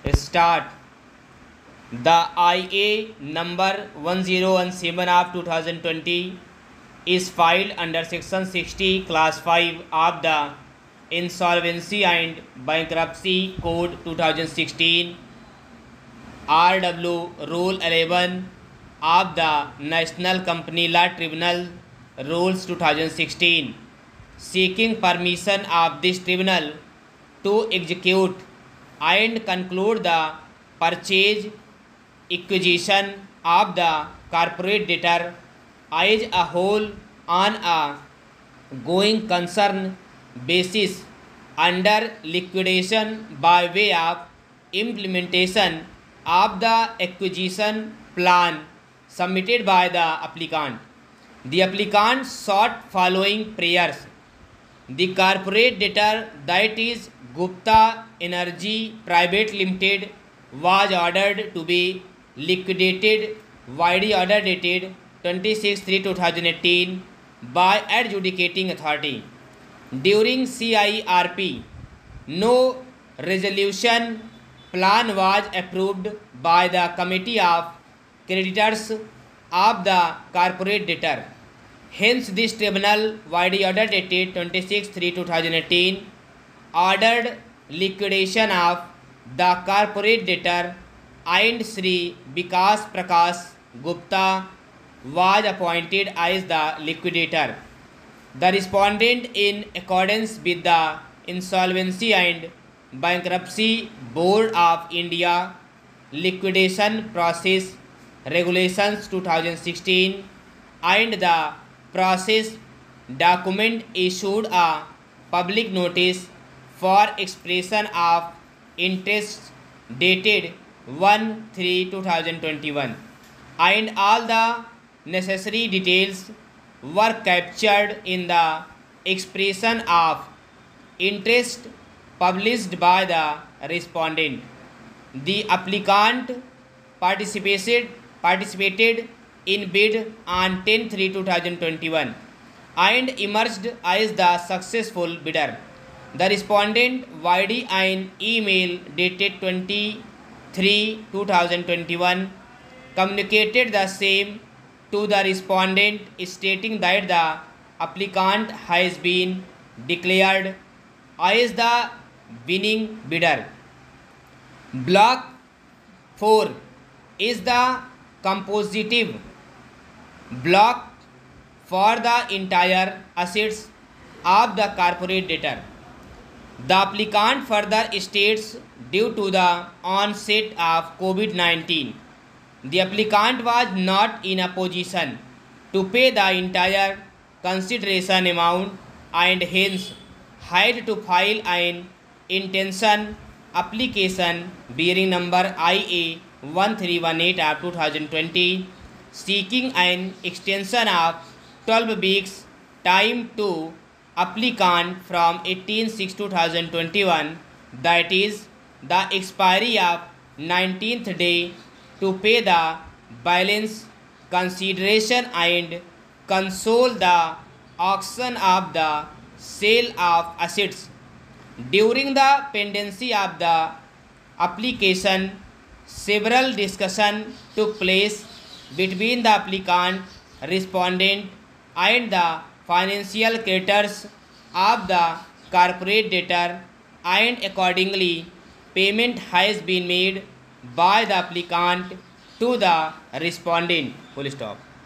Start. The IA number 1017 of 2020 is filed under Section 60, Class 5 of the Insolvency and Bankruptcy Code 2016, RW Rule 11 of the National Company Law Tribunal Rules 2016, seeking permission of this tribunal to execute and conclude the purchase, acquisition of the corporate debtor as a whole on a going concern basis under liquidation by way of implementation of the acquisition plan submitted by the applicant. The applicant sought following prayers. The corporate debtor, that is Gupta Energy Private Limited, was ordered to be liquidated YD order dated 26/3/2018 by adjudicating authority. During CIRP, no resolution plan was approved by the Committee of Creditors of the corporate debtor. Hence, this tribunal YD order dated 26/3/2018 ordered liquidation of the corporate debtor, and Sri Vikas Prakash Gupta was appointed as the liquidator. The respondent, in accordance with the Insolvency and Bankruptcy Board of India Liquidation Process Regulations 2016 and the process document, issued a public notice for expression of interest dated 1/3/2021, and all the necessary details were captured in the expression of interest published by the respondent. The applicant participated in bid on 10/3/2021 and emerged as the successful bidder. The respondent YD an email dated 23/3/2021 communicated the same to the respondent, stating that the applicant has been declared as the winning bidder. Block 4 is the compositive block for the entire assets of the corporate debtor. The applicant further states, due to the onset of COVID-19, the applicant was not in a position to pay the entire consideration amount and hence had to file an intention application bearing number IA 1318 of 2020, seeking an extension of 12 weeks time to applicant from 18/6/2021, that is the expiry of 19th day, to pay the balance consideration and console the auction of the sale of assets. During the pendency of the application, several discussions took place between the applicant, respondent, and the financial creditors of the corporate debtor, and accordingly payment has been made by the applicant to the respondent. Full stop.